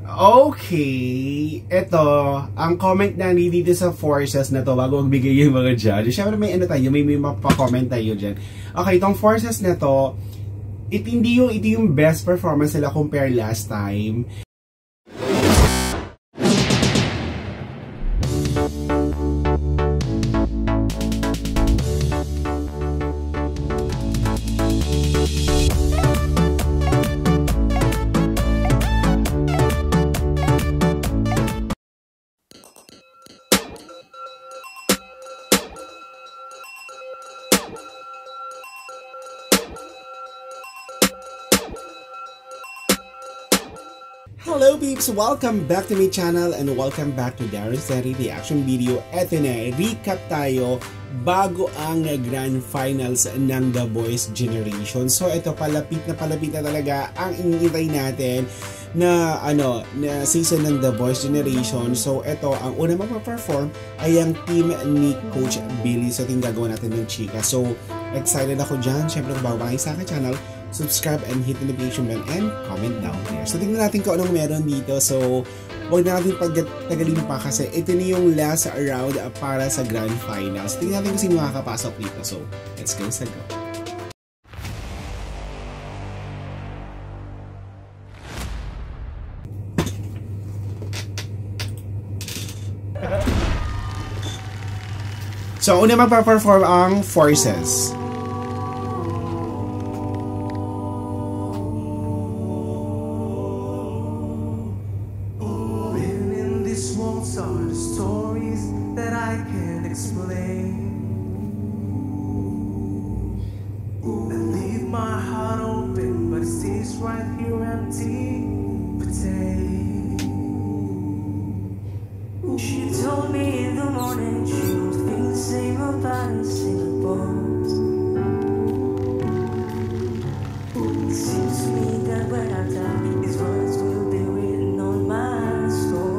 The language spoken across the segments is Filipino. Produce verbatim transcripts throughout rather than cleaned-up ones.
Okay, ito, ang comment na dito sa forces na to bago magbigay yung mga judge. Siyempre may ano tayo, may, may mapa-comment tayo dyan. Okay, itong forces na to, it, hindi yung, ito yung best performance nila compare last time. Hello peeps! Welcome back to my channel and welcome back to Darren's Diary Reaction Video. Eto na, recap tayo bago ang Grand Finals ng The Voice Generation. So ito, palapit na palapit na talaga ang inintay natin na ano na season ng The Voice Generation. So ito, ang una magpa-perform ay ang team ni Coach Billy. So ito yung gagawin natin ng chika. So excited ako dyan. Siyempre kung bago kayo sa akin channel, subscribe and hit the notification bell and comment down there. So tingnan natin kung anong meron dito. So huwag na natin pagtagalin pa kasi ito na yung last round para sa Grand Finals. Tingnan natin kung sino makakapasok dito. So let's go sa go. So una magpa-perform ang Forces. Are the stories that I can't explain. I leave my heart open, but it stays right here empty, pretend. She told me in the morning she would feel the same about a single bones. It seems to me that when I die, these words will be written on my soul.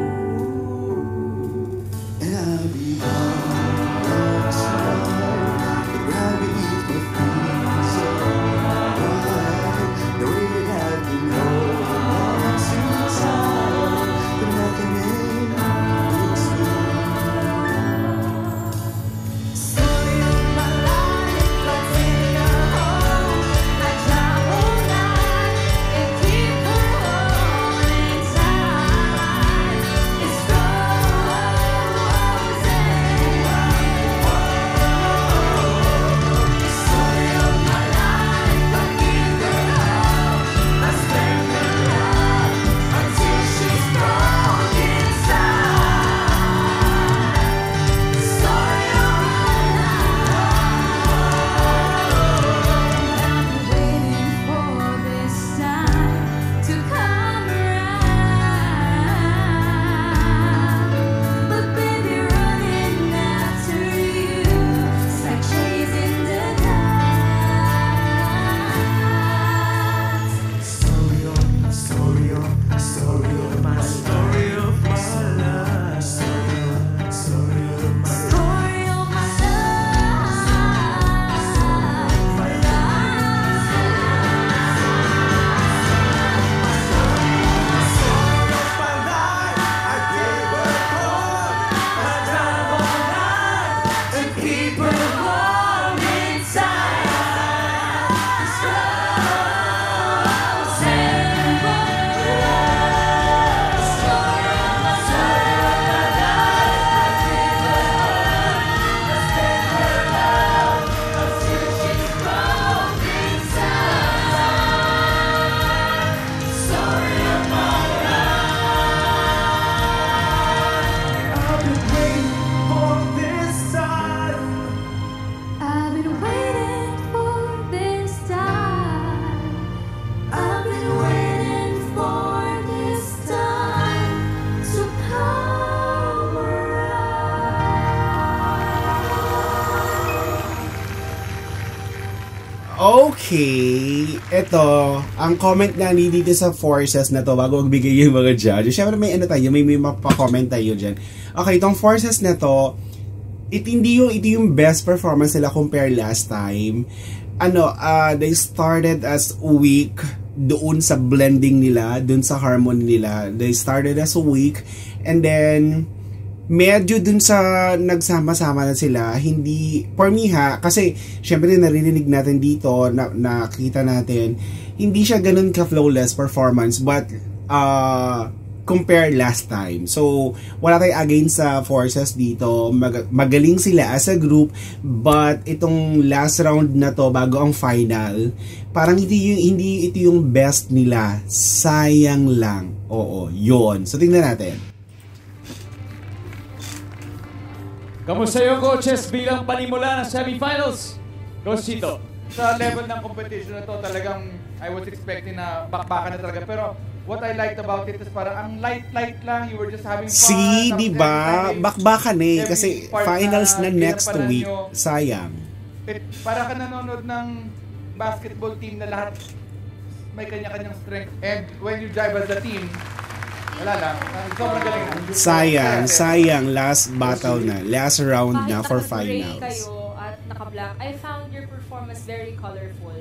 Okay, ito, ang comment na dito sa forces na to bago magbigay yung mga judge. Siyempre may ano tayo, may, may mapa-comment tayo dyan. Okay, itong forces na to, it, hindi yung, ito yung best performance nila compare last time. ano, uh, they started as weak doon sa blending nila, doon sa harmony nila. They started as weak, and then medyo dun sa nagsama-sama na sila, hindi, for me ha, kasi syempre narinig natin dito, na, nakita natin, hindi siya ganun ka-flawless performance, but uh, compare last time. So, wala tayong against sa forces dito, Mag magaling sila as a group, but itong last round na to, bago ang final, parang hindi, yung, hindi ito yung best nila, sayang lang. Oo, yon. So, tingnan natin. Kamusta yung coaches bilang panimula ng semifinals? Coach Chito. Sa level ng competition na to, talagang I was expecting na bakbakan na talaga. Pero what I liked about it is parang ang light-light lang. You were just having fun. Si, di ba? Bakbakan eh. Kasi finals na, na next week. Nyo, sayang. It, para ka nanonood ng basketball team na lahat may kanya-kanyang strength. And when you drive as a team, wala lang. Sobrang galing na. Sayang, sayang. Last battle na. Last round na for Kahit finals. kayo at naka-black, I found your performance very colorful.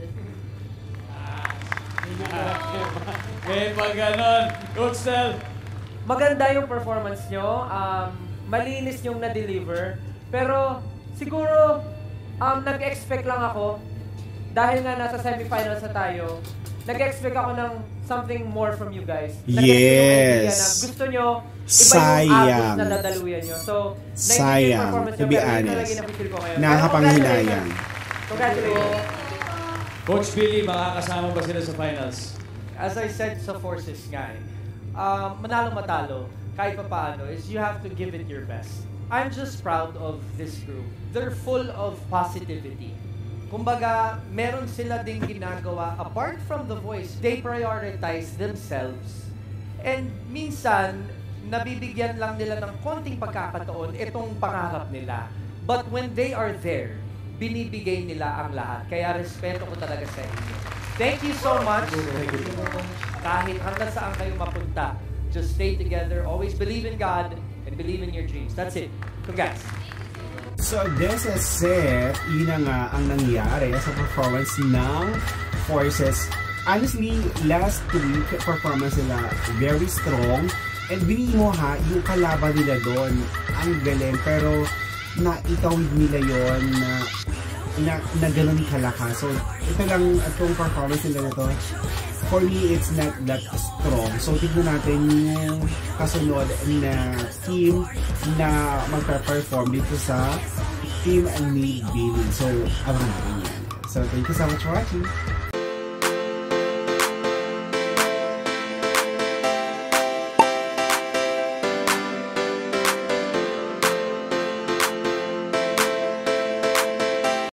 Eh, pag ganon. Coach Tel. Maganda yung performance nyo. Um, malinis yung na-deliver. Pero siguro, um, nag-expect lang ako, dahil nga nasa semifinals na tayo, nag-expect ako ng something more from you guys. Yes. Na gusto nyo, iba sayang. yung agos na dadaluyan nyo. So, sayang. To be honest. Nakakapanghinayang. Congratulations. Coach Billy, makakasama ba sila sa finals? As I said sa forces nga eh, um, manalo-matalo, kahit pa paano, is you have to give it your best. I'm just proud of this group. They're full of positivity. Kumbaga, meron sila ding ginagawa, apart from the voice, they prioritize themselves. And minsan, nabibigyan lang nila ng konting pagkakataon itong pangarap nila. But when they are there, binibigay nila ang lahat. Kaya respeto ko talaga sa inyo. Thank you so much. Kahit hanggang saan kayo mapunta, just stay together, always believe in God, and believe in your dreams. That's it. Congrats. So, this is it. Yun na nga ang nangyari sa performance ng forces. Honestly, last week, performance nila very strong. And bilhin mo ha, yung kalaban nila doon, ang galing. Pero, naitawid nila yon na, na, na ganun kalakas. So, ito lang, itong performance nila na to, for me, it's not that strong. So, tignan natin yung kasunod na team na magpa-perform dito sa Team and Made Billing. So, abangan natin yan. So, thank you so much for watching.